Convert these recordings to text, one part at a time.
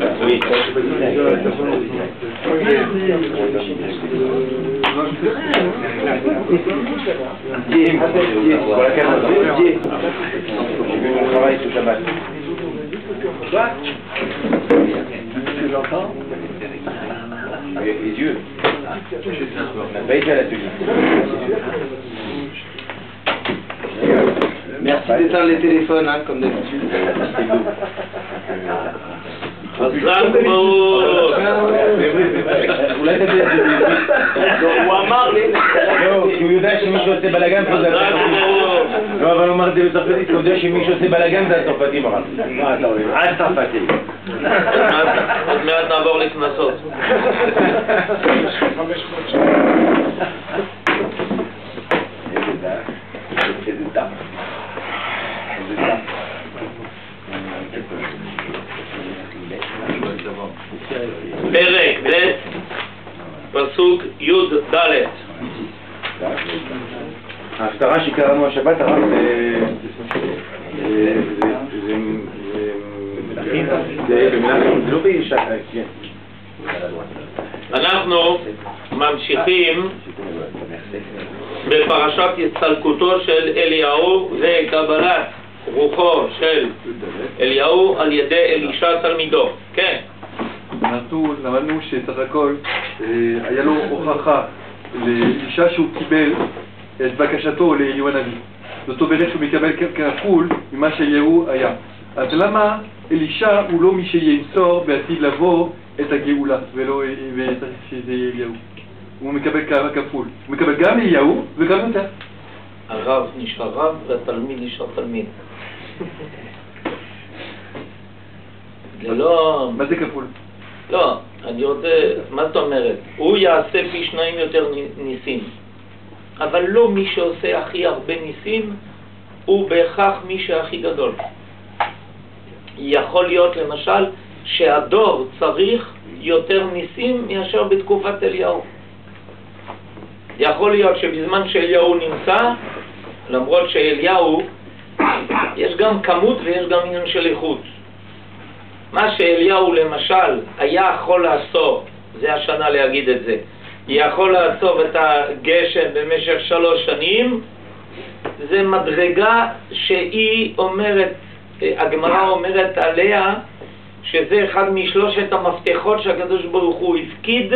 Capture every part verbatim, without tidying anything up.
Oui. Dieu, pour la carte de Dieu. J'ai vu mon travail ce Shabbat. Quoi? Tu l'entends? Avec les yeux. On n'a pas été à l'atelier. Merci d'éteindre les téléphones, hein, comme d'habitude. אולי תגיד את זה בעברית. הוא אמר לי... לא, כי הוא יודע שמישהו עושה בלאגן פה זה הצרפתי. לא, אבל הוא אמר את זה בצרפתית, כי הוא יודע שמישהו עושה בלאגן זה הצרפתי אמר. מה אתה אומר? אל צרפתי. עוד מעט נעבור לקנסות. איזה דף. איזה דף. איזה דף. פרק ב' פסוק י' ד'. ההפטרה שקראנו השבת הרב זה במנחם לא באישה, כן. אנחנו ממשיכים בפרשת הצטלקותו של אליהו וקבלת רוחו של אליהו על ידי אלישע תלמידו. כן. אנחנו למדנו שסך הכל היה לו הוכחה לאלישע שהוא קיבל את בקשתו לאליהו הנביא. זאת אומרת שהוא מקבל כפול ממה שאליהו היה. אז למה אלישע הוא לא מי שימסור בעתיד לבוא את הגאולה ולא שזה יהיה אליהו? הוא מקבל כפול. הוא מקבל גם אליהו וגם יותר. הרב נשאר רב והתלמיד נשאר תלמיד. זה לא... מה זה כפול? לא, אני רוצה... מה זאת אומרת? הוא יעשה פי שניים יותר ניסים. אבל לא מי שעושה הכי הרבה ניסים הוא בהכרח מי שהכי גדול. יכול להיות למשל שהדור צריך יותר ניסים מאשר בתקופת אליהו. יכול להיות שבזמן שאליהו נמצא, למרות שאליהו יש גם כמות ויש גם עניין של איכות. מה שאליהו למשל היה יכול לעשות, זה השנה להגיד את זה, יכול לעשות את הגשם במשך שלוש שנים, זה מדרגה שהיא אומרת, הגמרא אומרת עליה, שזה אחד משלושת המפתחות שהקדוש ברוך הוא הפקיד,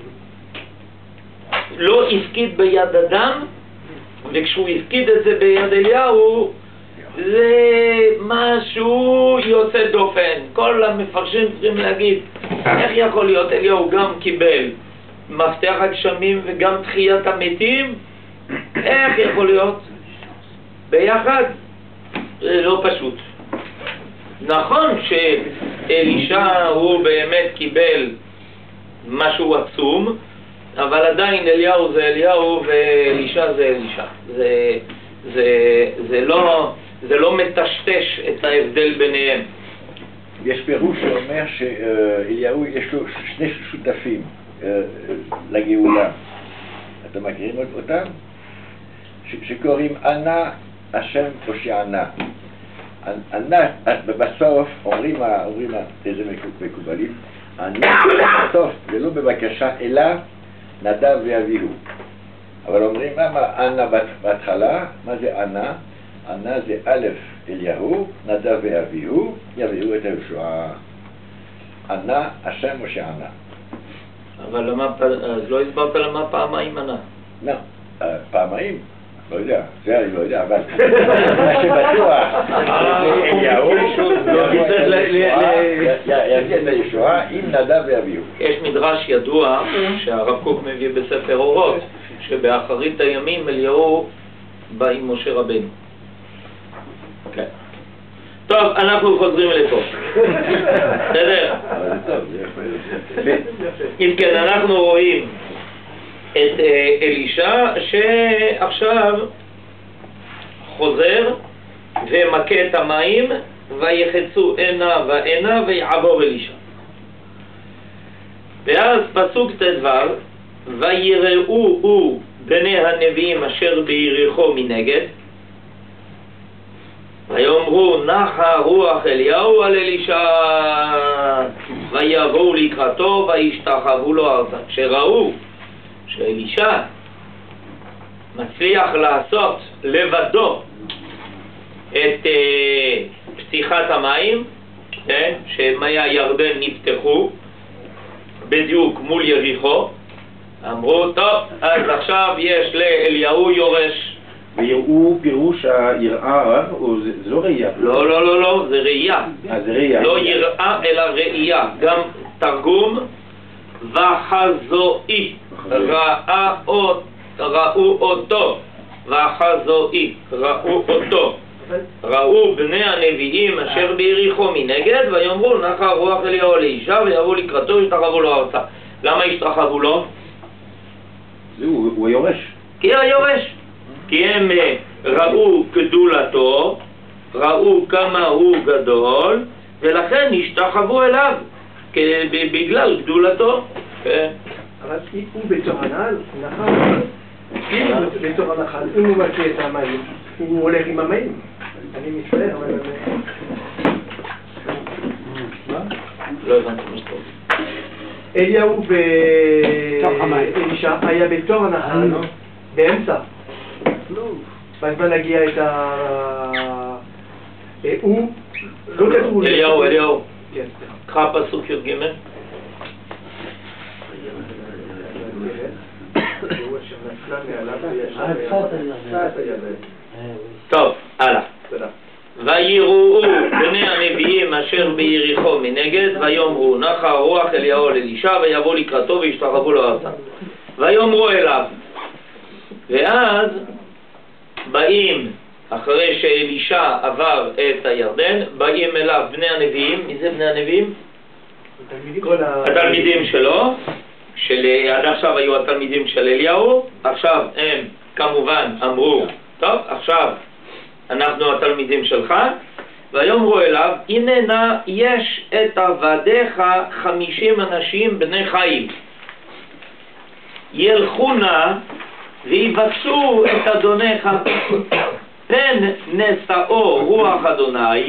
לא הפקיד ביד אדם, וכשהוא הפקיד את זה ביד אליהו, זה משהו יוצא דופן. כל המפרשים צריכים להגיד, איך יכול להיות אליהו גם קיבל מפתח הגשמים וגם תחיית המתים? איך יכול להיות? ביחד? זה לא פשוט. נכון שאלישע הוא באמת קיבל משהו עצום, אבל עדיין אליהו זה אליהו ואלישע זה אלישע. זה, זה, זה לא... זה לא מטשטש את ההבדל ביניהם. יש פירוש שאומר שאליהו יש לו שני שותפים לגאולה. אתם מכירים אותם? שקוראים ענה השם הושיענה. ענה, בסוף אומרים איזה מקובלים, ענה בסוף זה לא בבקשה אלא נדב ואביהו. אבל אומרים למה ענה בהתחלה, מה זה ענה? ענה זה א' אליהו, נדב ואביהו, יביאו את הישועה. ענה השם הושיענה. אבל למה, אז לא הסברת למה פעמיים ענה? לא, פעמיים, לא יודע, זה אני לא יודע, אבל מה שבטוח, אליהו יביא את הישועה עם נדב ואביהו. יש מדרש ידוע שהרב קוק מביא בספר אורות, שבאחרית הימים אליהו בא עם משה רבנו. כן. טוב, אנחנו חוזרים לפה. בסדר? אם כן, אנחנו רואים את אלישע שעכשיו חוזר ומכה את המים ויחצו הנה והנה ויעבור אלישע. ואז פסוק ט"ו, ויראו בני הנביאים אשר ביריחו מנגד, ויאמרו נחה רוח אליהו על אלישע ויבואו לקראתו וישתחוו לו ארצה. כשראו שאלישע מצליח לעשות לבדו את uh, פתיחת המים, כן? שמי הירדן נפתחו בדיוק מול יריחו, אמרו טוב, אז עכשיו יש לאליהו יורש. ויראו פירוש היראה, או זה, זה לא ראייה? לא, לא, לא, לא, זה ראייה. אה, זה ראייה. לא יראה אלא ראייה. גם תרגום וחזואי. ראה אות, ראו אותו. וחזואי. ראו אותו. ראו בני הנביאים אשר ביריחו מנגד ויאמרו נחה רוח אליהו לאישה ויבואו לקראתו וישתחוו לו ארצה. למה השתחוו לו? הוא, הוא היורש. כי הוא היורש. כי הם ראו גדולתו, ראו כמה הוא גדול, ולכן השתחוו אליו, בגלל גדולתו. אבל הוא בתור הנחל, אם הוא בתור הנחל, אם הוא מכה את המים, הוא הולך עם המים. אני מצטער, אבל... לא הבנתי מה שאתה אומר. אליהו ואלישע היה בתור הנחל, באמצע. בזמן להגיע את ה... הוא... לא כתוב... אליהו, אליהו. קרא פסוק י"ג. טוב, הלאה. ויראו בני הנביאים אשר ביריחו מנגד ויאמרו נחה רוח אליהו לאלישע ויבואו לקראתו וישתחוו לו ארצה. ויאמרו אליו, ואז באים, אחרי שאלישע עבר את הירדן, באים אליו בני הנביאים. מי זה בני הנביאים? התלמידים שלו, שעד עכשיו היו התלמידים של אליהו, עכשיו הם כמובן אמרו, טוב, עכשיו אנחנו התלמידים שלך, ויאמרו אליו, הנה נא יש את עבדיך חמישים אנשים בני חיל, ילכו נא ויבקשו את אדונך פן נשאו רוח אדוני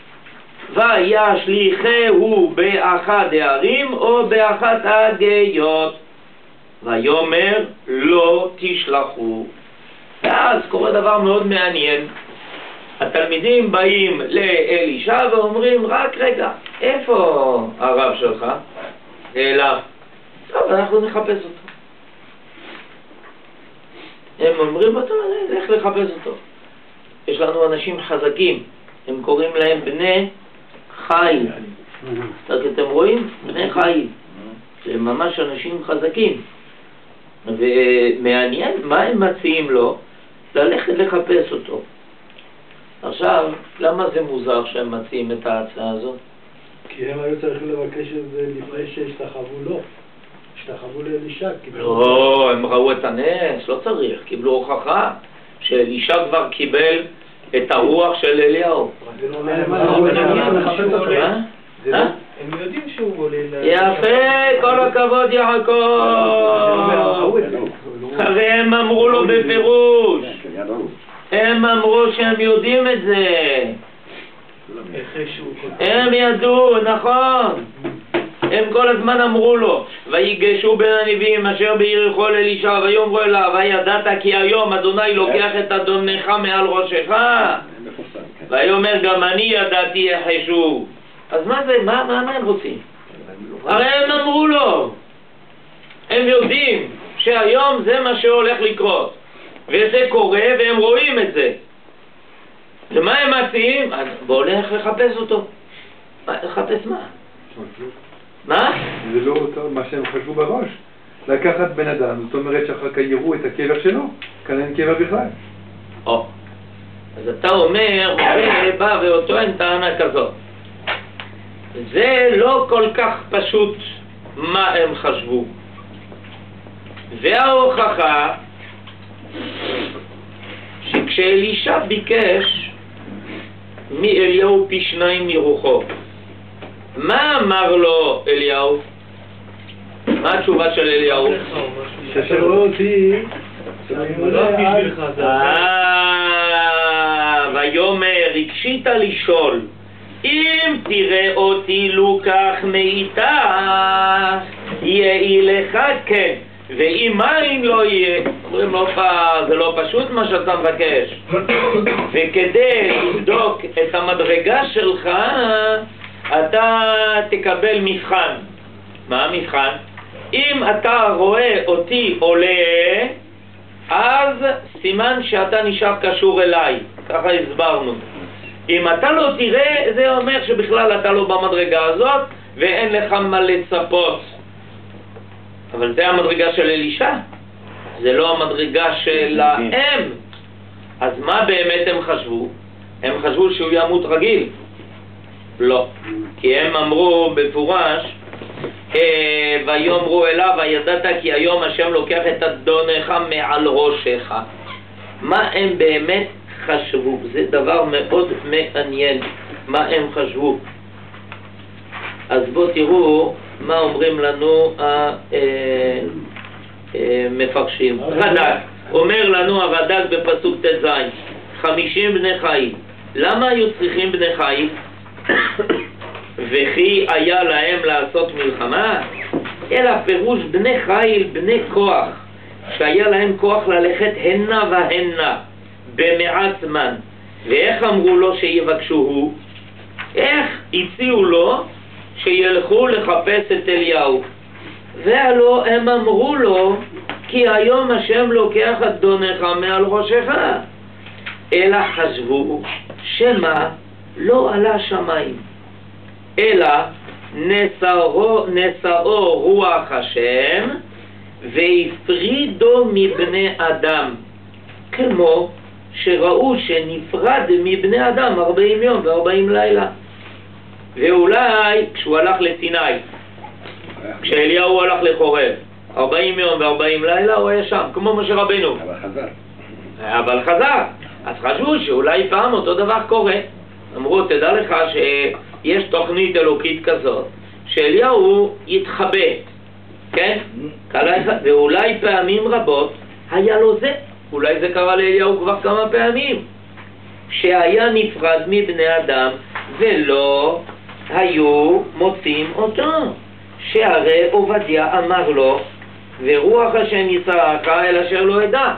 וישליחהו באחד הערים או באחת הגאיות. ויאמר לא תשלחו. ואז קורה דבר מאוד מעניין. התלמידים באים לאלישע ואומרים, רק רגע, איפה הרב שלך? אליו. טוב, אנחנו נחפש אותו. הם אומרים אותו, לך לחפש אותו. יש לנו אנשים חזקים, הם קוראים להם בני חיל. אז אתם רואים? בני חיל. הם ממש אנשים חזקים. ומעניין, מה הם מציעים לו? ללכת לחפש אותו. עכשיו, למה זה מוזר שהם מציעים את ההצעה הזאת? כי הם היו צריכים לבקש את זה לפני שהשתחוו לו. השתחוו לאלישע. לא, הם ראו את הנס, לא צריך. קיבלו הוכחה שאלישע כבר קיבל את הרוח של אליהו. הם יודעים שהוא עולה... יפה, כל הכבוד יעקב. הרי הם אמרו לו בפירוש. הם אמרו שהם יודעים את זה. הם ידעו, נכון. הם כל הזמן אמרו לו, ויגשו בין הנביאים אשר ביריחו לאלישע ויאמרו אליו, הידעת כי היום אדוני לוקח את אדונך מעל ראשך? ויאמר גם אני ידעתי יחשו. אז מה זה, מה, מה, מה הם רוצים? הרי הם אמרו לו, הם יודעים שהיום זה מה שהולך לקרות, וזה קורה והם רואים את זה. ומה הם מציעים? בואו נלך לחפש אותו. לחפש מה? מה? זה לא מה שהם חשבו בראש. לקחת בן אדם, זאת אומרת שאחר כך יראו את הקבר שלו, כאן אין קבר בכלל. או, אז אתה אומר, מורה בא ואותו אין טענה כזאת. זה לא כל כך פשוט מה הם חשבו. וההוכחה שכשאלישע ביקש מאליהו פי שניים מרוחו, מה אמר לו אליהו? מה התשובה של אליהו? ששאלו אותי אה, ויאמר הקשית לשאול, אם תראה אותי לוקח מאיתך, יהי לך כן, ואם אין לא יהיה. אומרים לו, זה לא פשוט מה שאתה מבקש. וכדי לבדוק את המדרגה שלך, אתה תקבל מבחן. מה המבחן? אם אתה רואה אותי עולה, אז סימן שאתה נשאר קשור אליי. ככה הסברנו. אם אתה לא תראה, זה אומר שבכלל אתה לא במדרגה הזאת, ואין לך מה לצפות. אבל זה המדרגה של אלישע, זה לא המדרגה שלהם. אז מה באמת הם חשבו? הם חשבו שהוא ימות רגיל. לא, כי הם אמרו בפורש, ויאמרו אליו, הידעת כי היום השם לוקח את אדונך מעל ראשך. מה הם באמת חשבו? זה דבר מאוד מעניין, מה הם חשבו. אז בואו תראו מה אומרים לנו המפרשים. רד"ק, אומר לנו הרד"ק בפסוק ט"ז, חמישים בני חיל. למה היו צריכים בני חיל? וכי היה להם לעשות מלחמה? אלא פירוש בני חיל, בני כוח, שהיה להם כוח ללכת הנה והנה במעט זמן. ואיך אמרו לו שיבקשוהו? איך הציעו לו שילכו לחפש את אליהו? והלא הם אמרו לו, כי היום השם לוקח אדונך מעל ראשך. אלא חשבו שמה לא עלה שמיים, אלא נשאו, נשאו רוח השם והפרידו מבני אדם, כמו שראו שנפרד מבני אדם ארבעים יום וארבעים לילה. ואולי כשהוא הלך לסיני, כשאליהו הלך לחורב, ארבעים יום וארבעים לילה הוא היה שם, כמו משה רבנו. אבל חזר. אבל חזר. אז חשבו שאולי פעם אותו דבר קורה. אמרו, תדע לך שיש תוכנית אלוקית כזאת, שאליהו יתחבא, כן? ואולי פעמים רבות היה לו זה. אולי זה קרה לאליהו כבר כמה פעמים, שהיה נפרד מבני אדם ולא היו מוצאים אותו. שהרי עובדיה אמר לו, ורוח השם יצרעך אל אשר לא ידע.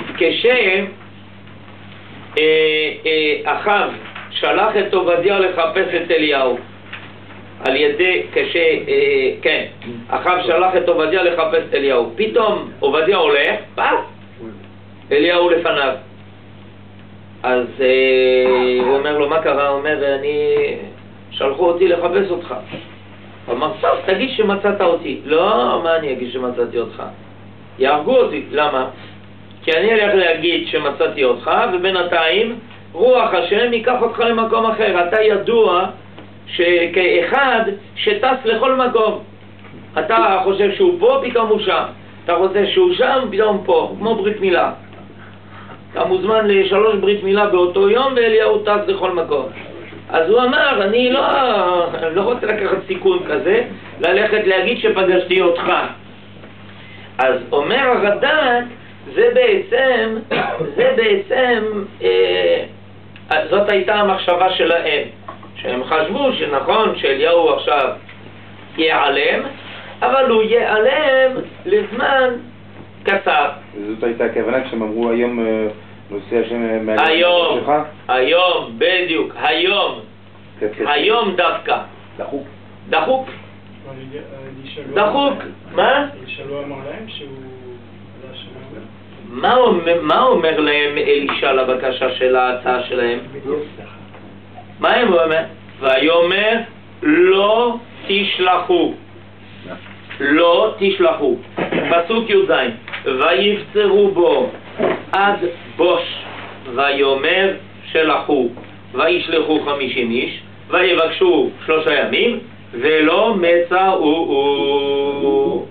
כשאחיו שלח את עובדיה לחפש את אליהו, על ידי, כש... כן, אחיו שלח את עובדיה לחפש את אליהו, פתאום עובדיה הולך, פס, אליהו לפניו. אז הוא אומר לו, מה קרה? הוא אומר, אני... שלחו אותי לחפש אותך. הוא אמר, טוב, תגיד שמצאת אותי. לא, מה אני אגיד שמצאתי אותך? יהרגו אותי. למה? כי אני אלך להגיד שמצאתי אותך, ובינתיים רוח השם ייקח אותך למקום אחר. אתה ידוע שכאחד שטס לכל מקום. אתה חושב שהוא פה, פתאום הוא שם. אתה רוצה שהוא שם, פתאום פה, כמו ברית מילה. אתה מוזמן לשלוש ברית מילה באותו יום, ואליהו טס לכל מקום. אז הוא אמר, אני לא, לא רוצה לקחת סיכון כזה, ללכת להגיד שפגשתי אותך. אז אומר הרד"ק, זה בעצם, זה בעצם, אה, זאת הייתה המחשבה שלהם. שהם חשבו שנכון שאליהו עכשיו ייעלם, אבל הוא ייעלם לזמן קצר. זאת הייתה הכוונה כשהם אמרו היום נושא השם מעל היום, היום, בדיוק, היום, היום דווקא. דחוק. דחוק. דחוק. מה? אלישע לא אמר להם שהוא עלה שמיים? מה אומר, מה אומר להם אלישע לבקשה של ההצעה שלהם? מה הם אומר? ויאמר לא תשלחו. לא תשלחו. פסוק י"ז, ויבצרו בו עד בוש, ויאמר שלחו, וישלחו חמישים איש, ויבקשו שלושה ימים, ולא מצאו,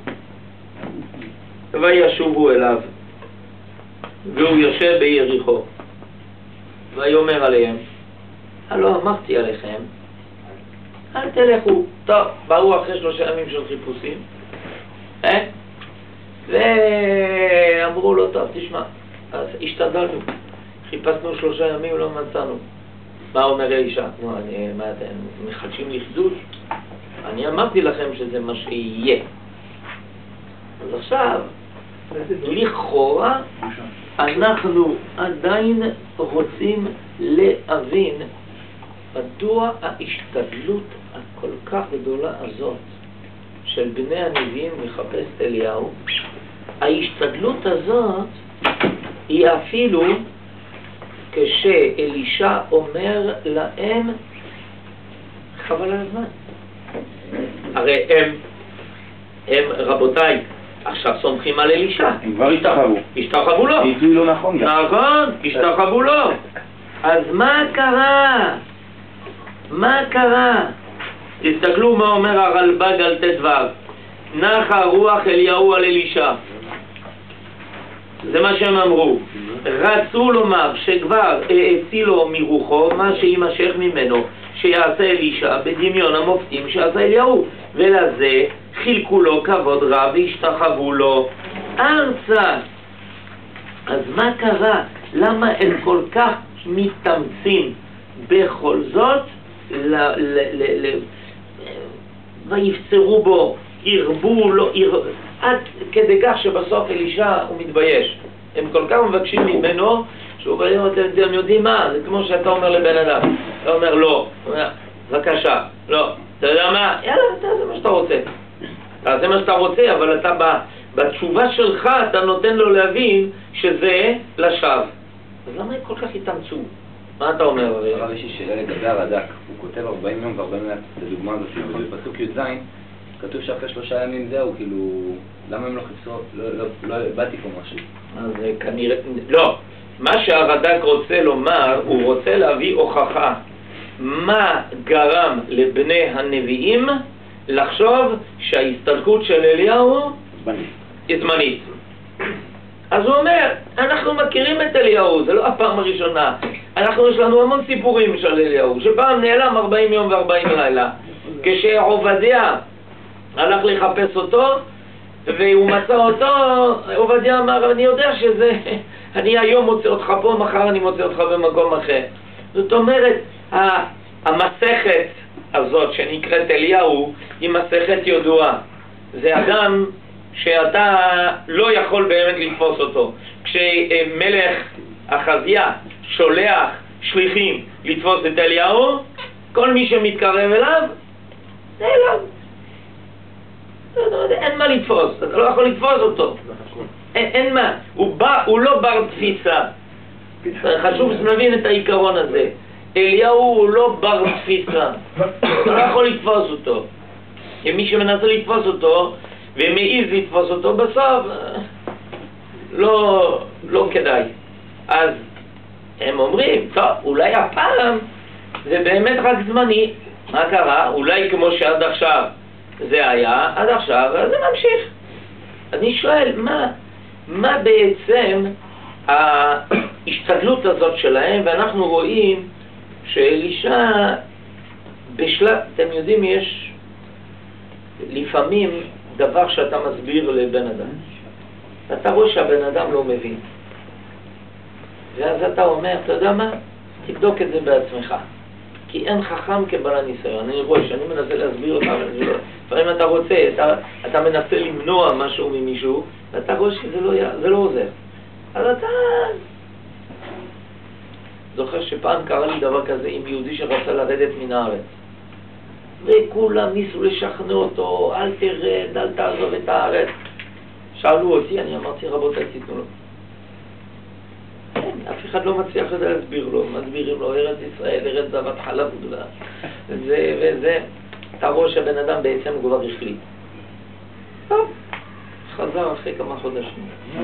וישובו אליו, והוא יושב ביריחו, ויאמר עליהם, הלא אמרתי עליכם, אל תלכו. טוב, באו אחרי שלושה ימים של חיפושים, אה? ואמרו לו, טוב, תשמע, אז השתדלנו, חיפשנו שלושה ימים ולא מצאנו. מה אומר אלישע? נו, אני, מה אתם מחדשים לי חידוש? אני אמרתי לכם שזה מה שיהיה. אז עכשיו, לכאורה, אנחנו עדיין רוצים להבין מדוע ההשתדלות הכל כך גדולה הזאת של בני הנביאים לחפש את אליהו. ההשתדלות הזאת היא אפילו כשאלישע אומר להם חבל על הזמן. הרי הם, הם רבותיי, עכשיו סומכים על אלישע. הם כבר השתחוו. השתחוו לו. עיתוי לא נכון גם. נכון, השתחוו לו. אז מה קרה? מה קרה? תסתכלו מה אומר הרלב"ג על ט"ו. נחה רוח אליהו על אלישע. זה מה שהם אמרו. רצו לומר שכבר האצילו מרוחו מה שימשך ממנו שיעשה אלישע בדמיון המופתים שעשה אליהו, ולזה חילקו לו כבוד רב והשתחוו לו ארצה. אז מה קרה? למה הם כל כך מתאמצים בכל זאת ל... ל... ל... ל... ויפצרו בו, ירבו לו, יר... עד כדי כך שבסוף אלישע הוא מתבייש. הם כל כך מבקשים ממנו שהוא אומר, אתם יודעים מה? זה כמו שאתה אומר לבן אדם. אתה אומר לא, הוא אומר, בבקשה, לא, אתה יודע מה? יאללה, תעשה מה שאתה רוצה. תעשה מה שאתה רוצה, אבל אתה בתשובה שלך אתה נותן לו להבין שזה לשווא. אז למה הם כל כך התאמצו? מה אתה אומר? הרב, יש לי שאלה לגבי הרד"ק. הוא כותב ארבעים יום ו-ארבעים יום, את הדוגמה הזאת, בפסוק י"ז, כתוב שאחרי שלושה ימים זהו, כאילו, למה הם לא חיפשו, לא, לא, לא באתי פה משהו. אז כנראה, לא, מה שהרד"ק רוצה לומר, הוא רוצה להביא הוכחה מה גרם לבני הנביאים לחשוב שההסתלקות של אליהו היא זמנית. אז הוא אומר, אנחנו מכירים את אליהו, זה לא הפעם הראשונה. אנחנו, יש לנו המון סיפורים של אליהו, שפעם נעלם ארבעים יום ו-ארבעים לילה. כשעובדיה הלך לחפש אותו, והוא מצא אותו, עובדיה אמר, אני יודע שזה, אני היום מוצא אותך פה, מחר אני מוצא אותך במקום אחר. זאת אומרת, המסכת הזאת שנקראת אליהו, היא מסכת ידועה. זה אדם שאתה לא יכול באמת לתפוס אותו. כשמלך אחזיה שולח שליחים לתפוס את אליהו, כל מי שמתקרב אליו, נעלם. אין מה לתפוס, אתה לא יכול לתפוס אותו. אין, אין מה, הוא, בא, הוא לא בר תפיסה. חשוב שנבין את העיקרון הזה. אליהו הוא לא בר תפיסה, אתה לא יכול לתפוס אותו. כי מי שמנסה לתפוס אותו ומעיז לתפוס אותו בסוף, לא, לא כדאי. אז הם אומרים, טוב, אולי הפעם זה באמת רק זמני. מה קרה? אולי כמו שעד עכשיו זה היה, עד עכשיו זה ממשיך. אני שואל, מה, מה בעצם ההשתדלות הזאת שלהם? ואנחנו רואים שאלישע בשלב, אתם יודעים, יש לפעמים דבר שאתה מסביר לבן אדם, ואתה רואה שהבן אדם לא מבין, ואז אתה אומר, אתה יודע מה? תבדוק את זה בעצמך, כי אין חכם כבעל הניסיון. אני רואה שאני מנסה להסביר אותך, לפעמים אתה רוצה, אתה, אתה מנסה למנוע משהו ממישהו, ואתה רואה שזה לא, זה לא עוזר. אז אתה זוכר שפעם קרה לי דבר כזה עם יהודי שרצה לרדת מן הארץ, וכולם ניסו לשכנע אותו, אל תרד, אל תעזוב את הארץ. שאלו אותי, אני אמרתי, רבותיי, תיתנו לו. אף אחד לא מצליח להסביר לו, מסבירים לו, ארץ ישראל, ארץ זבת חלב ודבש, זה וזה. אתה רואה שהבן אדם בעצם כבר החליט. טוב, חזר אחרי כמה חודשים.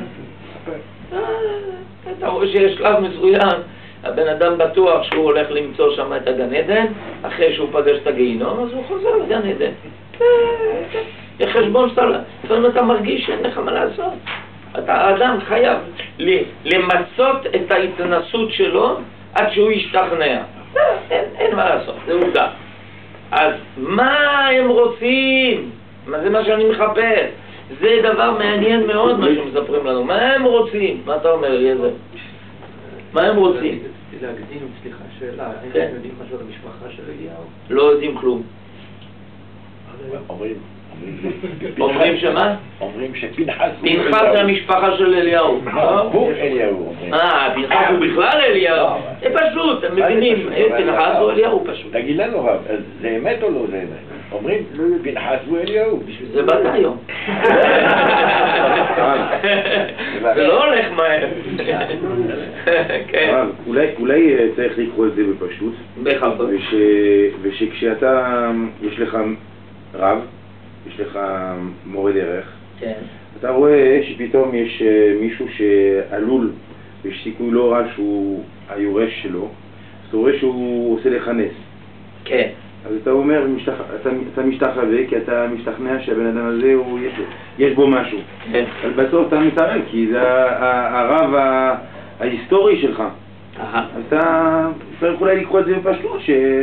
אתה רואה שיש שלב מסוים, הבן אדם בטוח שהוא הולך למצוא שם את הגן עדן, אחרי שהוא פגש את הגיהינום, אז הוא חוזר לגן עדן. זה חשבון שאתה, לפעמים אתה מרגיש שאין לך מה לעשות. אתה, האדם חייב למצות את ההתנסות שלו עד שהוא ישתכנע. אין, אין מה לעשות, זה עובדה. אז מה הם רוצים? מה זה מה שאני מחפש? זה דבר מעניין מאוד מה שמספרים לנו. מה הם רוצים? מה אתה אומר, אליעזר? מה הם רוצים? להקדים, סליחה, שאלה, האם כן. אתם יודעים משהו על המשפחה של אליהו? לא יודעים כלום. אומרים, אומרים שמה? אומרים שפנחס הוא פנחס זה המשפחה של אליהו. הוא אליהו, אומרים. אה, פנחס הוא בכלל אליהו. זה פשוט, הם מבינים, פנחס הוא אליהו פשוט. תגיד לנו רב, אז זה אמת או לא זה אמת? אומרים, פנחס הוא אליהו. בשביל זה באת היום. זה לא הולך מהר. כן. הרב, אולי, אולי אה, צריך לקרוא את זה בפשטות, בכבוד. וש, ושכשאתה, יש לך רב, יש לך מורה דרך, כן. אתה רואה שפתאום יש אה, מישהו שעלול, ויש סיכוי לא רע שהוא היורש שלו, אז אתה רואה שהוא עושה לך נס. כן. אז אתה אומר, משתח... אתה, אתה משתחווה, כי אתה משתכנע שהבן אדם הזה, הוא... יש, יש בו משהו. כן. אבל בסוף אתה מתערב, כי זה ה- ה- הרב ה- ההיסטורי שלך. אהה. אז אתה צריך אולי לקרוא את זה בפשטות,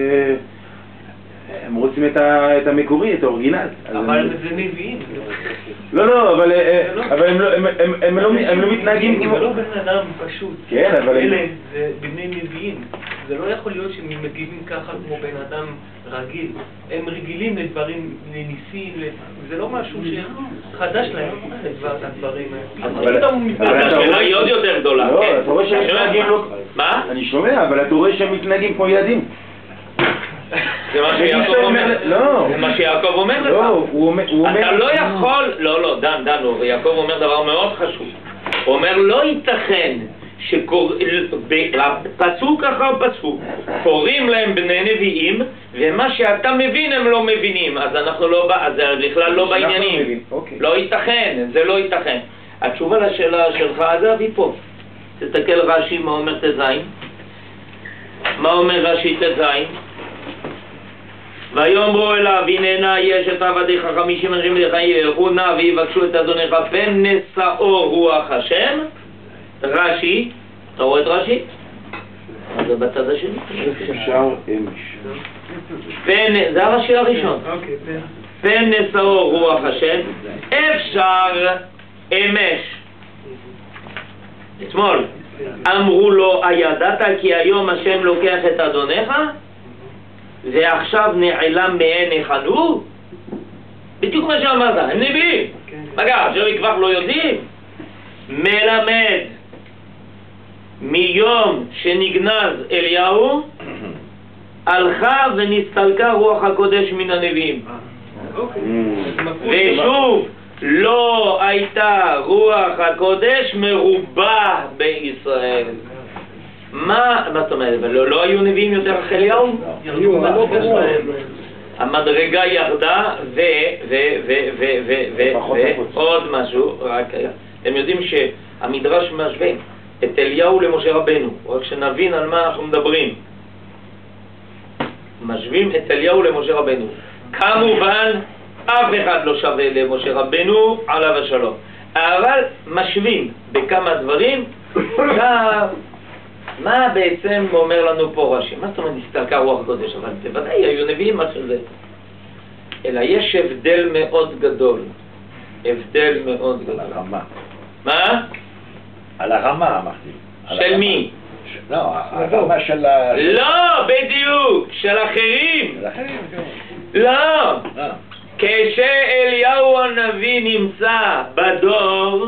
שהם רוצים את, ה... את המקורי, את האורגינל. אז אבל אני- זה נביאים. לא, לא, אבל, אה, אבל הם, לא, הם, הם, הם, לא, הם לא מתנהגים כמו... זה לא בן אדם פשוט. כן, אבל הם- אלה זה בני נביאים. זה לא יכול להיות שהם מגיבים ככה כמו בן אדם רגיל. הם רגילים לדברים, לניסים, ל- זה לא משהו שחדש להם, הדברים האלה. אבל- פתאום הוא מתנהג- אבל אתה השאלה רואה- היא עוד יותר גדולה. לא, כן. אתה רואה שהם שומע? מתנהגים לא... מה? אני שומע, אבל אתה רואה שהם מתנהגים כמו ילדים. זה מה שיעקב אומר לך. לא. זה מה שיעקב אומר לך. לא, הוא אומר... הוא אומר- אתה לא יכול, לא, לא, דן, דן, הוא- יעקב אומר דבר מאוד חשוב. הוא אומר, לא ייתכן פסוק אחר פסוק קוראים להם בני נביאים, ומה שאתה מבין הם לא מבינים, אז אנחנו לא, אז זה בכלל לא בעניינים. מבין, אוקיי. לא ייתכן, זה לא ייתכן. התשובה לשאלה שלך, אגב, היא פה. תסתכל רש"י, מה אומר ט"ז? מה אומר רש"י ט"ז? ויאמרו אליו, הננה יש את עבדיך חמישים אנשים לחיים, ילכו נא ויבקשו את אדונך פן נשאו רוח השם. רש"י, אתה רואה את רש"י? מה זה בצד השני? אפשר אמש. פן, זה הרש"י הראשון. אוקיי, כן. פן נשאו רוח השם, אפשר אמש. אתמול אמרו לו, הידעת כי היום השם לוקח את אדונך ועכשיו נעלם מעיניך נו? בדיוק מה שאמרת, הם נביאים. רגע, עכשיו כבר לא יודעים. מלמד מיום שנגנז אליהו הלכה ונסתלקה רוח הקודש מן הנביאים. ושוב לא הייתה רוח הקודש מרובה בישראל. מה, מה זאת אומרת? לא, לא היו נביאים יותר אחרי אליהו? המדרגה ירדה ו... ו... ו... ו... ו... ו... ועוד משהו, רק אתם יודעים שהמדרש משווה את אליהו למשה רבנו, רק שנבין על מה אנחנו מדברים. משווים את אליהו למשה רבנו. כמובן אף אחד לא שווה למשה רבנו עליו השלום, אבל משווים בכמה דברים. עכשיו מה בעצם אומר לנו פה רש"י? מה זאת אומרת נסתלקה רוח הקודש? אבל בוודאי היו נביאים מה שזה, אלא יש הבדל מאוד גדול, הבדל מאוד גדול. על הרמה. מה? על הרמה אמרתי. על של הרמה. מי? לא, הרמה של ה... לא, בדיוק, של אחרים. של אחרים, כן. לא, אה. כשאליהו הנביא נמצא בדור,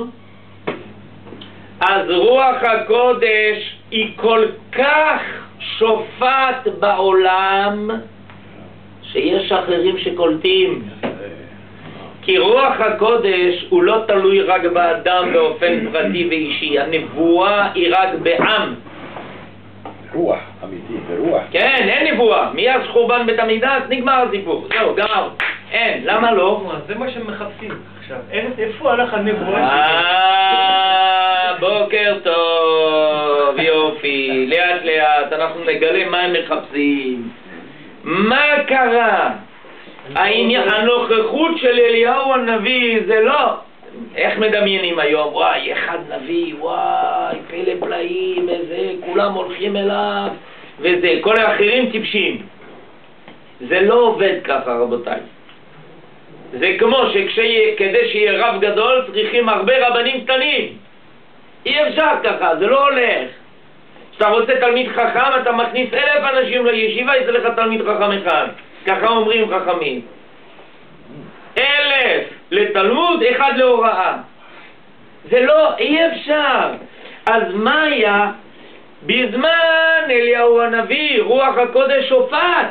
אז רוח הקודש היא כל כך שופעת בעולם שיש אחרים שקולטים. כי רוח הקודש הוא לא תלוי רק באדם באופן פרטי ואישי, הנבואה היא רק בעם. רוח אמיתי, ברוח. כן, אין נבואה. מאז חורבן בית המקדש נגמר הסיפור. זהו, גמר. אין, למה לא? זה מה שהם מחפשים עכשיו. איפה הלך הנבואה? אה, בוקר טוב, יופי. לאט לאט אנחנו נגלה מה הם מחפשים. מה קרה? העניין, הנוכחות של אליהו הנביא זה לא, איך מדמיינים היום? וואי, אחד נביא, וואי, פלא פלאים, איזה, כולם הולכים אליו, וזה, כל האחרים טיפשים. זה לא עובד ככה, רבותיי. זה כמו שכדי שיהיה רב גדול צריכים הרבה רבנים קטנים. אי אפשר ככה, זה לא הולך. כשאתה רוצה תלמיד חכם, אתה מכניס אלף אנשים לישיבה, יצא לך תלמיד חכם אחד. ככה אומרים חכמים. אלף לתלמוד, אחד להוראה. זה לא, אי אפשר. אז מה היה? בזמן אליהו הנביא, רוח הקודש שופט.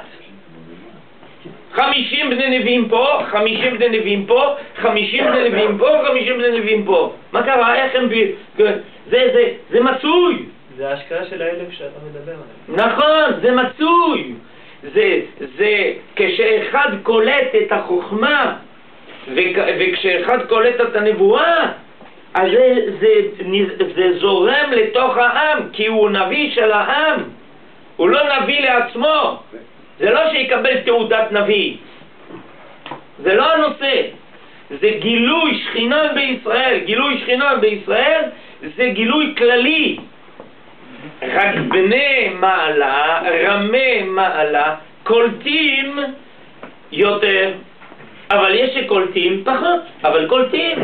חמישים בני נביאים פה, חמישים בני נביאים פה, חמישים בני נביאים פה, חמישים בני נביאים פה. מה קרה? איך הם... זה, זה, זה מצוי. זה ההשקעה של האלף שאתה מדבר עליו. נכון, זה מצוי. זה, זה, כשאחד קולט את החוכמה, וכשאחד קולט את הנבואה, אז זה, זה, זה זורם לתוך העם, כי הוא נביא של העם. הוא לא נביא לעצמו. זה לא שיקבל תעודת נביא. זה לא הנושא. זה גילוי שכינה בישראל. גילוי שכינה בישראל זה גילוי כללי. רק בני מעלה, רמי מעלה, קולטים יותר. אבל יש שקולטים פחות, אבל קולטים.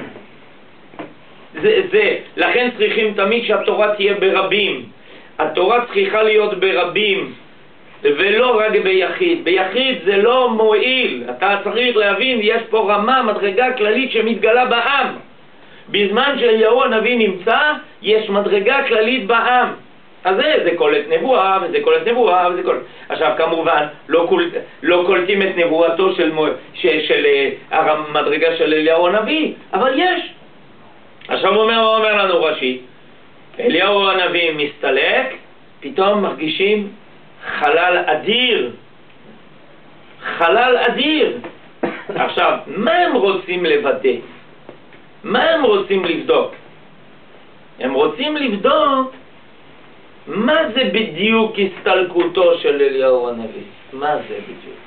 זה, זה. לכן צריכים תמיד שהתורה תהיה ברבים. התורה צריכה להיות ברבים. ולא רק ביחיד. ביחיד זה לא מועיל. אתה צריך להבין, יש פה רמה, מדרגה כללית שמתגלה בעם. בזמן שאליהו הנביא נמצא, יש מדרגה כללית בעם. אז זה, זה קולט נבואה, וזה קולט נבואה, וזה קולט... עכשיו, כמובן, לא, קול... לא קולטים את נבואתו של, של, של המדרגה של אליהו הנביא, אבל יש. עכשיו הוא אומר, הוא אומר לנו רש"י, אליהו הנביא מסתלק, פתאום מרגישים חלל אדיר. חלל אדיר. עכשיו, מה הם רוצים לוודא? מה הם רוצים לבדוק? הם רוצים לבדוק מה זה בדיוק הסתלקותו של אליהו הנביא. מה זה בדיוק?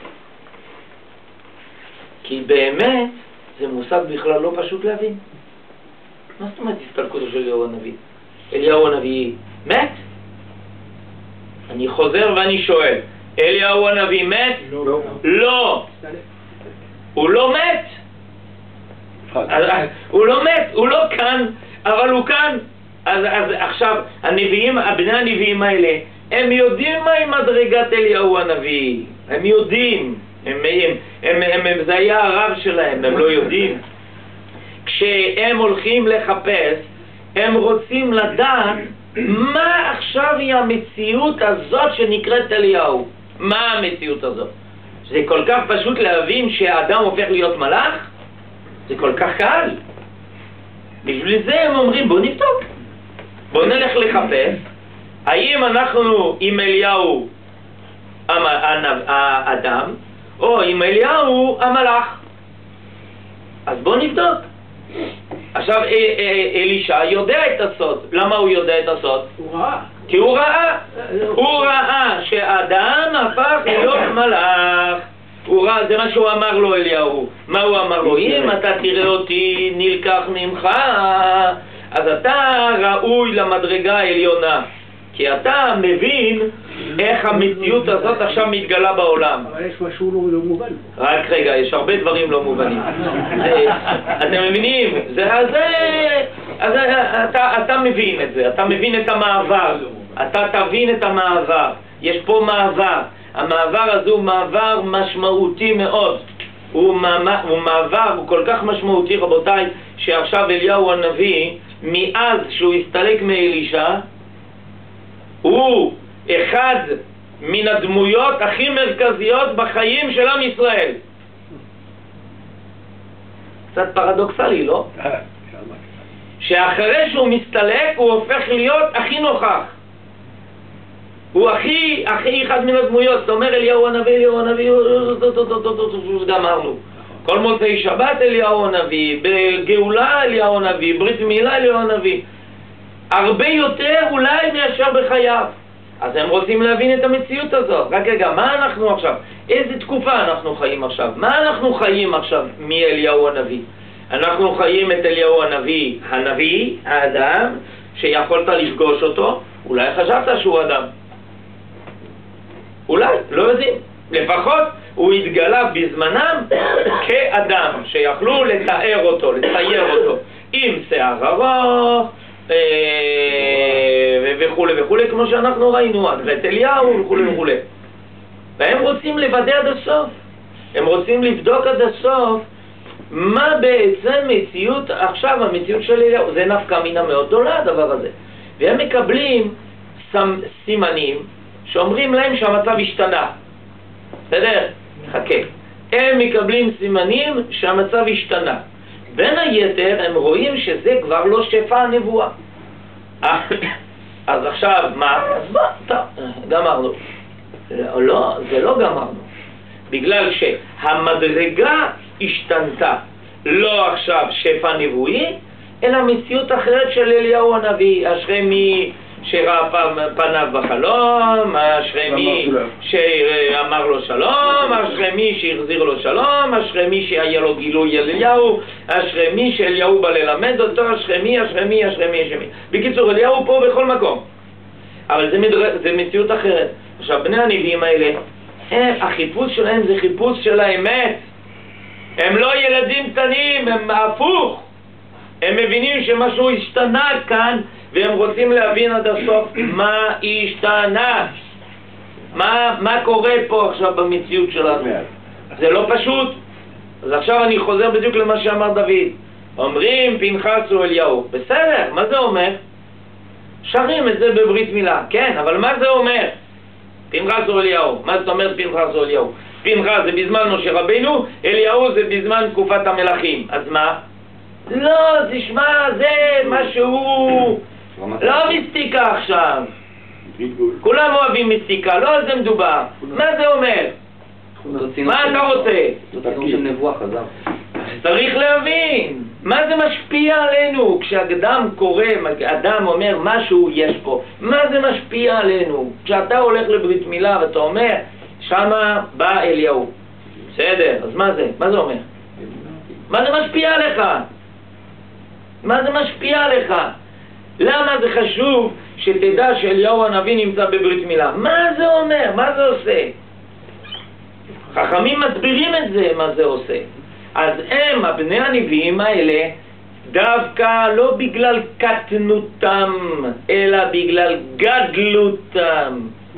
כי באמת זה מושג בכלל לא פשוט להבין. מה זאת אומרת הסתלקותו של אליהו הנביא? אליהו הנביא מת? אני חוזר ואני שואל, אליהו הנביא מת? לא. לא. הוא לא מת? הוא לא מת, הוא לא כאן, אבל הוא כאן. אז, אז עכשיו, הנביאים, בני הנביאים האלה, הם יודעים מהי מדרגת אליהו הנביא. הם יודעים. הם, הם, הם, הם, הם, זה היה הרב שלהם, הם לא יודעים. כשהם הולכים לחפש, הם רוצים לדעת מה עכשיו היא המציאות הזאת שנקראת אליהו. מה המציאות הזאת? זה כל כך פשוט להבין שהאדם הופך להיות מלאך? זה כל כך קל. בשביל זה הם אומרים, בוא נבדוק. בוא נלך לחפש. האם אנחנו עם אליהו האדם, או עם אליהו המלאך? אז בוא נבדוק. עכשיו אלישע יודע את הסוד. למה הוא יודע את הסוד? הוא ראה. כי הוא ראה. הוא ראה שהאדם הפך להיות מלאך. הוא ראה, זה מה שהוא אמר לו אליהו. מה הוא אמר לו? אם אתה תראה אותי נלקח ממך, אז אתה ראוי למדרגה העליונה. כי אתה מבין איך המציאות הזאת עכשיו מתגלה בעולם. אבל יש משהו לא מובן. רק רגע, יש הרבה דברים לא מובנים. אתם מבינים? זה, אז, אז אתה, אתה מבין את זה, אתה מבין את המעבר. אתה תבין את המעבר. יש פה מעבר. המעבר הזה הוא מעבר משמעותי מאוד. הוא, מה, הוא מעבר, הוא כל כך משמעותי, רבותיי, שעכשיו אליהו הנביא, מאז שהוא הסתלק מאלישע, הוא אחד מן הדמויות הכי מרכזיות בחיים של עם ישראל. קצת פרדוקסלי, לא? שאחרי שהוא מסתלק הוא הופך להיות הכי נוכח. הוא הכי, הכי אחד מן הדמויות. זאת אומרת, אליהו הנביא, אליהו הנביא, גמרנו. כל מוצאי שבת אליהו הנביא, בגאולה אליהו הנביא, ברית מילה אליהו הנביא. הרבה יותר אולי מאשר בחייו. אז הם רוצים להבין את המציאות הזאת. רק רגע, מה אנחנו עכשיו? איזה תקופה אנחנו חיים עכשיו? מה אנחנו חיים עכשיו מאליהו הנביא? אנחנו חיים את אליהו הנביא, הנביא, האדם, שיכולת לפגוש אותו, אולי חשבת שהוא אדם. אולי, לא יודעים. לפחות הוא התגלה בזמנם כאדם, שיכלו לתאר אותו, לצייר אותו, עם שיער ארוך, וכולי וכולי, כמו שאנחנו ראינו, הגברת אליהו וכולי וכולי. והם רוצים לוודא עד הסוף, הם רוצים לבדוק עד הסוף מה בעצם מציאות, עכשיו המציאות של אליהו, זה נפקא מינה מאוד גדולה הדבר הזה. והם מקבלים סימנים שאומרים להם שהמצב השתנה. בסדר? חכה. הם מקבלים סימנים שהמצב השתנה. בין היתר הם רואים שזה כבר לא שפע הנבואה. אז עכשיו מה? אז מה? טוב, גמרנו. לא, זה לא גמרנו. בגלל שהמדרגה השתנתה. לא עכשיו שפע נבואי, אלא מציאות אחרת של אליהו הנביא. אשרי מי שראה פניו בחלום, אשרי מי שאמר לו שלום, אשרי מי שהחזיר לו שלום, אשרי מי שהיה לו גילוי אליהו, אשרי מי שאליהו בא ללמד אותו, אשרי מי, אשרי מי, אשרי מי, אשרי מי. בקיצור, אליהו פה בכל מקום. אבל זה, מדבר, זה מציאות אחרת. עכשיו, בני הנביאים האלה, הם, החיפוש שלהם זה חיפוש של האמת. הם לא ילדים קטנים, הם הפוך. הם מבינים שמשהו השתנה כאן, והם רוצים להבין עד הסוף מה השתנה. מה, מה קורה פה עכשיו במציאות שלנו. זה לא פשוט. אז עכשיו אני חוזר בדיוק למה שאמר דוד. אומרים פנחס או אליהו. בסדר, מה זה אומר? שרים את זה בברית מילה. כן, אבל מה זה אומר? פנחס או אליהו. מה זאת אומרת פנחס או אליהו? פנחס זה בזמן משה רבינו, אליהו זה בזמן תקופת המלכים. אז מה? לא, תשמע, זה משהו... לא מיסטיקה עכשיו. כולם אוהבים מיסטיקה, לא על זה מדובר. מה זה אומר? מה אתה רוצה? זאת תקום של נבואה חזר. צריך להבין, מה זה משפיע עלינו? כשאדם קורא, אדם אומר משהו יש פה, מה זה משפיע עלינו? כשאתה הולך לברית מילה ואתה אומר, שמה בא אליהו. בסדר, אז מה זה? מה זה אומר? מה זה משפיע עליך? מה זה משפיע עליך? למה זה חשוב שתדע שאליהו הנביא נמצא בברית מילה? מה זה אומר? מה זה עושה? חכמים מסבירים את זה, מה זה עושה. אז הם, הבני הנביאים האלה, דווקא לא בגלל קטנותם, אלא בגלל גדלותם.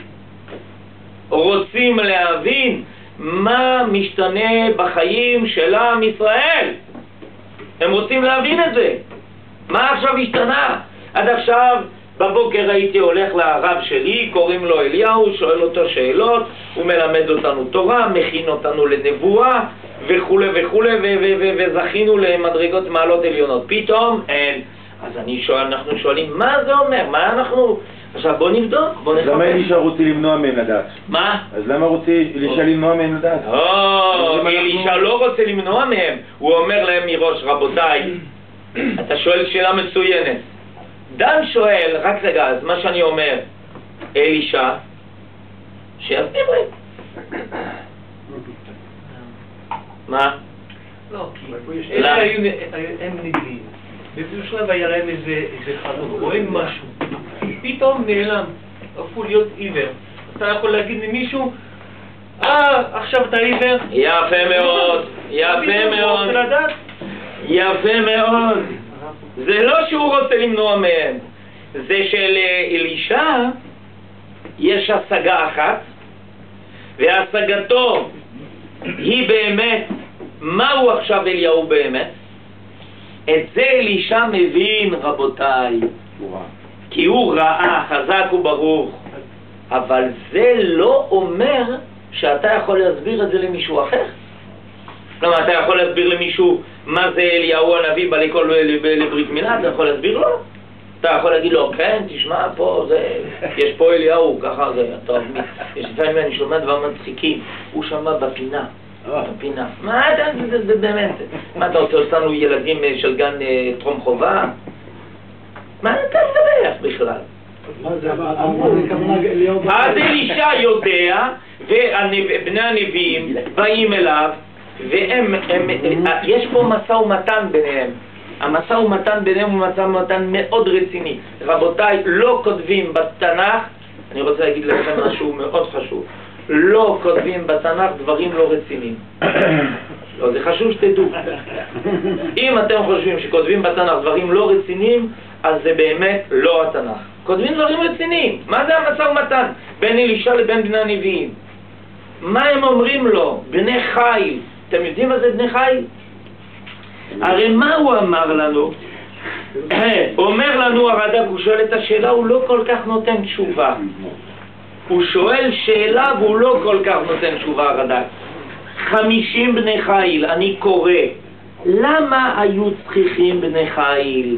רוצים להבין מה משתנה בחיים של עם ישראל. הם רוצים להבין את זה. מה עכשיו השתנה? עד עכשיו בבוקר הייתי הולך לרב שלי, קוראים לו אליהו, שואל אותו שאלות, הוא מלמד אותנו תורה, מכין אותנו לנבואה וכו' וכו' וזכינו למדרגות מעלות עליונות. פתאום אין. אז אני שואל, אנחנו שואלים, מה זה אומר? מה אנחנו... עכשיו בוא נבדוק, בוא נחפש. למה אלישע רוצה למנוע מהם לדעת? מה? אז למה רוצה אלישע למנוע מהם לדעת? או, אלישע לא רוצה למנוע מהם. הוא אומר להם מראש, רבותיי, אתה שואל שאלה מצוינת. דן שואל, רק רגע, אז מה שאני אומר, אלישע, שיסביר לי. מה? לא, כי אלה היו, הם נביאים. באיזשהו שלב היה להם איזה חלום, רואים משהו, פתאום נעלם, הפכו להיות עיוור. אתה יכול להגיד למישהו, אה, עכשיו אתה עיוור? יפה מאוד, יפה מאוד, יפה מאוד. זה לא שהוא רוצה למנוע מהם, זה של אלישע יש השגה אחת, והשגתו היא באמת, מהו עכשיו אליהו באמת? את זה אלישע מבין, רבותיי, כי הוא ראה, חזק וברוך, אבל זה לא אומר שאתה יכול להסביר את זה למישהו אחר. כלומר, אתה יכול להסביר למישהו מה זה אליהו הנביא בא לכל לברית מילה, אתה יכול להסביר לו? אתה יכול להגיד לו, כן, תשמע, פה זה, יש פה אליהו, ככה זה, טוב, יש לפעמים אני שומע דבר מצחיקים, הוא שמע בפינה, בפינה, מה אתה, זה באמת, מה אתה רוצה אותנו ילדים של גן טרום חובה? מה אתה מדבר בכלל? אז אלישע יודע, ובני הנביאים באים אליו, ויש פה משא ומתן ביניהם. המשא ומתן ביניהם הוא משא ומתן מאוד רציני. רבותיי, לא כותבים בתנ"ך, אני רוצה להגיד לכם משהו מאוד חשוב, לא כותבים בתנ"ך דברים לא רציניים. לא, זה חשוב שתדעו. אם אתם חושבים שכותבים בתנ"ך דברים לא רציניים, אז זה באמת לא התנ"ך. כותבים דברים רציניים. מה זה המשא ומתן בין אלישע לבין בני הנביאים? מה הם אומרים לו? בני חיל. אתם יודעים מה זה בני חיל? הרי מה הוא אמר לנו? הוא אומר לנו, הרד"ק, הוא שואל את השאלה, הוא לא כל כך נותן תשובה. הוא שואל שאלה והוא לא כל כך נותן תשובה, הרד"ק. חמישים בני חיל, אני קורא. למה היו צריכים בני חיל?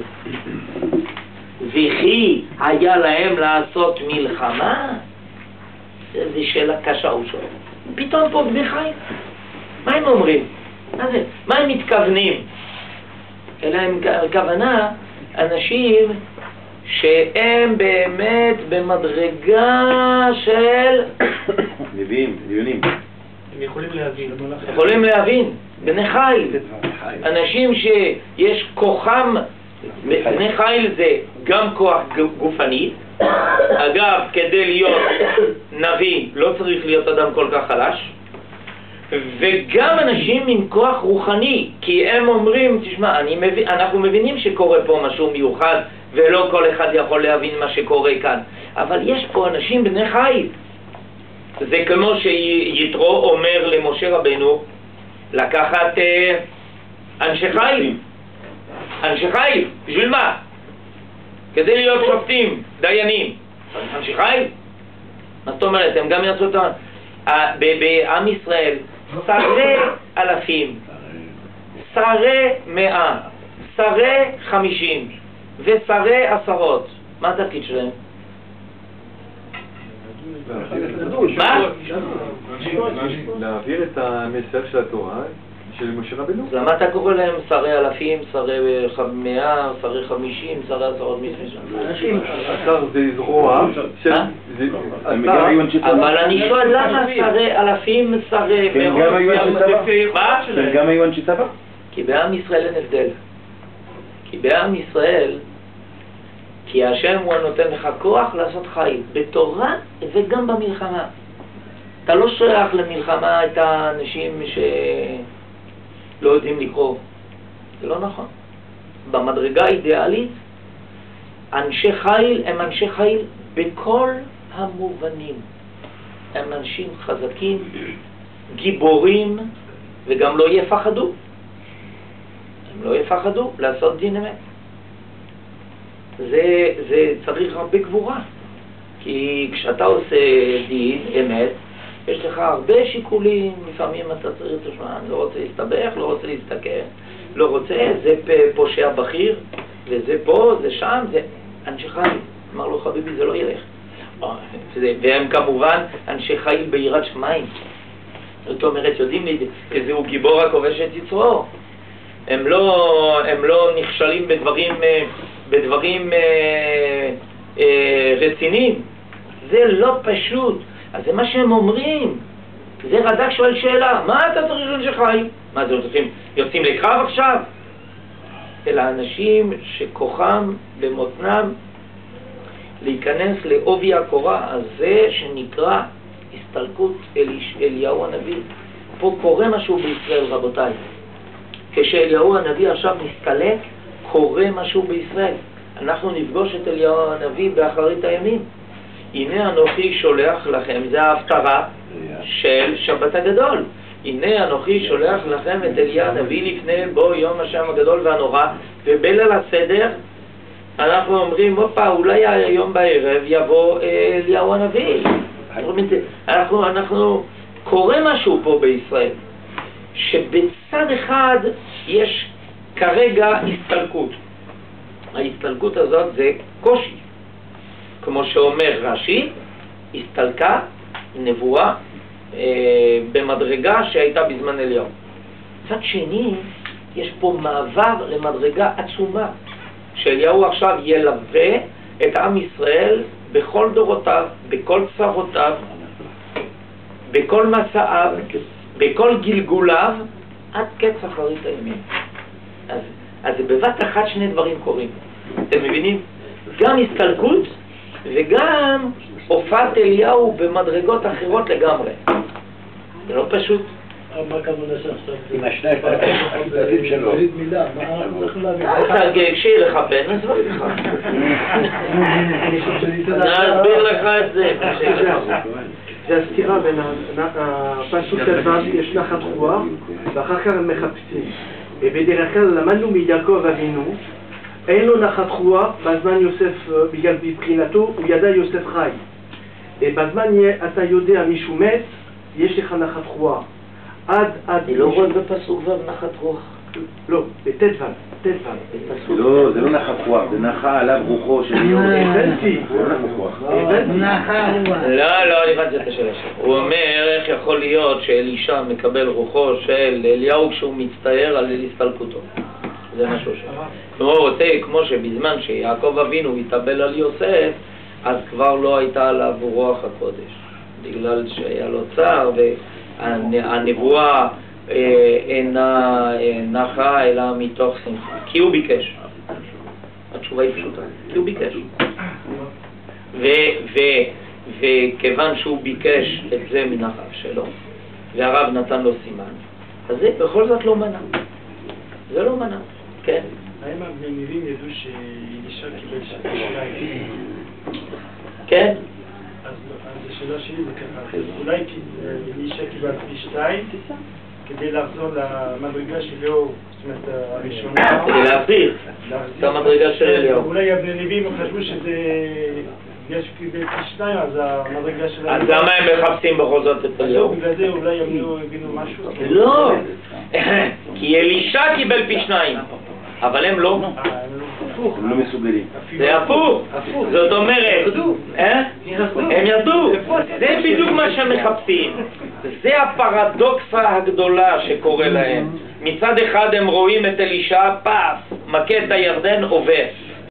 וכי היה להם לעשות מלחמה? זו שאלה קשה, הוא שואל. פתאום פה בני חיל? מה הם אומרים? מה זה? מה הם מתכוונים? אלא הם כוונה אנשים שהם באמת במדרגה של נביאים, דיונים. הם יכולים להבין. יכולים להבין, בני חיל. אנשים שיש כוחם, בני חיל זה גם כוח גופני. אגב, כדי להיות נביא לא צריך להיות אדם כל כך חלש. וגם אנשים עם כוח רוחני, כי הם אומרים, תשמע, אני מבין, אנחנו מבינים שקורה פה משהו מיוחד ולא כל אחד יכול להבין מה שקורה כאן, אבל יש פה אנשים בני חיל. זה כמו שיתרו אומר למשה רבנו לקחת אה, אנשי חיל. אנשי חיל, בשביל מה? כדי להיות שופטים, דיינים. אנשי חיל? מה זאת אומרת? הם גם יעשו את ה... בעם ישראל שרי אלפים, שרי מאה, שרי חמישים ושרי עשרות. מה התפקיד שלהם? מה? להעביר את המסר של התורה של משה רבנו. למה אתה קורא להם שרי אלפים, שרי מאה, שרי חמישים, שרי עשרות? השר זה זרוע של... אבל אני שואל למה שרי אלפים, שרי מאות? מה? הם גם היו אנשי צבא? כי בעם ישראל אין הבדל. כי בעם ישראל, כי השם הוא הנותן לך כוח לעשות חיל, בתורה וגם במלחמה. אתה לא שולח למלחמה את האנשים שלא יודעים לקרוא. זה לא נכון. במדרגה האידיאלית, אנשי חיל הם אנשי חיל בכל המובנים. הם אנשים חזקים, גיבורים, וגם לא יפחדו. הם לא יפחדו לעשות דין אמת. זה, זה צריך הרבה גבורה. כי כשאתה עושה דין אמת, יש לך הרבה שיקולים, לפעמים אתה צריך, תשמע, אני לא רוצה להסתבך, לא רוצה להסתכל, לא רוצה, זה פושע בכיר, וזה פה, זה שם, זה אנשי חיל. אמר לו, חביבי, זה לא ילך. והם כמובן אנשי חיל ביראת שמיים. זאת אומרת, יודעים לי, איזהו גיבור הכובש את יצרו. הם לא, הם לא נכשלים בדברים, בדברים אה, אה, רציניים. זה לא פשוט. אז זה מה שהם אומרים. זה רד"ק שואל שאלה, מה אתה צריך אנשי חיל? מה זה עושים? יוצאים לקרב עכשיו? אלא אנשים שכוחם במותנם להיכנס לעובי הקורה הזה שנקרא הסתלקות אליש, אליהו הנביא. פה קורה משהו בישראל, רבותיי. כשאליהו הנביא עכשיו מסתלק, קורה משהו בישראל. אנחנו נפגוש את אליהו הנביא באחרית הימים. הנה אנוכי שולח לכם, זה ההפטרה של שבת הגדול. הנה אנוכי שולח לכם את אליהו הנביא לפני בוא יום השם הגדול והנורא, ובליל הסדר אנחנו אומרים, הופה, אולי היום בערב יבוא אליהו הנביא. אנחנו, אנחנו, קורה משהו פה בישראל, שבצד אחד יש כרגע הסתלקות. ההסתלקות הזאת זה קושי. כמו שאומר רש"י, הסתלקה נבואה אה, במדרגה שהייתה בזמן אליהו. צד שני, יש פה מעבר למדרגה עצומה, שאליהו עכשיו ילווה את עם ישראל בכל דורותיו, בכל צרותיו, בכל מסעיו, בכל גלגוליו, עד קץ אחרית הימים. אז, אז בבת אחת שני דברים קורים. אתם מבינים? גם הסתלקות וגם הופעת אליהו במדרגות אחרות לגמרי. זה לא פשוט. מה הכוונה שעכשיו? עם השניים הצדדים שלו. מילה, מה אנחנו צריכים להבין? אתה כשיר לכוון, נסביר לך. נסביר לך את זה. זה הסתירה בין הפסוק ט"ו, יש נחת רוח, ואחר כך הם מחפשים. ובדרך כלל למדנו מיעקב אבינו, אין לו נחת רוח, בזמן יוסף, בגלל מבחינתו, הוא ידע יוסף חי. בזמן אתה יודע מישהו מת, יש לך נחת רוח. עד, עד... אני לא רואה בפסוק ו' נחת רוח. לא, בט"ו, ט"ו. לא, זה לא נחת רוח, זה נחה עליו רוחו של יום. הבנתי. זה לא נחת רוח. לא, לא, הבנתי את השאלה שלו. הוא אומר, איך יכול להיות שאלישע מקבל רוחו של אליהו כשהוא מצטער על הסתלקותו. זה משהו שלו. הוא רוצה, כמו שבזמן שיעקב אבינו התאבל על יוסף, אז כבר לא הייתה עליו רוח הקודש. בגלל שהיה לו צער, והנבואה אינה נחה אלא מתוך שמחה. כי הוא ביקש. התשובה היא פשוטה. כי הוא ביקש. וכיוון שהוא ביקש את זה מן הרב שלו, והרב נתן לו סימן, אז זה בכל זאת לא מנע. זה לא מנע. כן. האם הבני ניבים ידעו שאלישע קיבל שניים? כן. אז השאלה שלי זה ככה, אולי אלישע קיבל פי שתיים כדי לחזור למדרגה שלו, זאת אומרת הראשונה. כדי להחזיר את המדרגה של אליהו. אולי הבני ניבים חשבו שזה, יש קיבל פי שתיים, אז המדרגה של אז למה הם מחפשים בכל זאת את אליהו? בגלל זה אולי הם לא הבינו משהו? לא, כי אלישע קיבל פי שניים, אבל הם לא. הם לא מסוגלים. זה הפוך. זאת אומרת, הם ירדו. זה בדיוק מה שהם מחפשים. זה הפרדוקסה הגדולה שקורה להם. מצד אחד הם רואים את אלישע פס, מכה את הירדן עובר.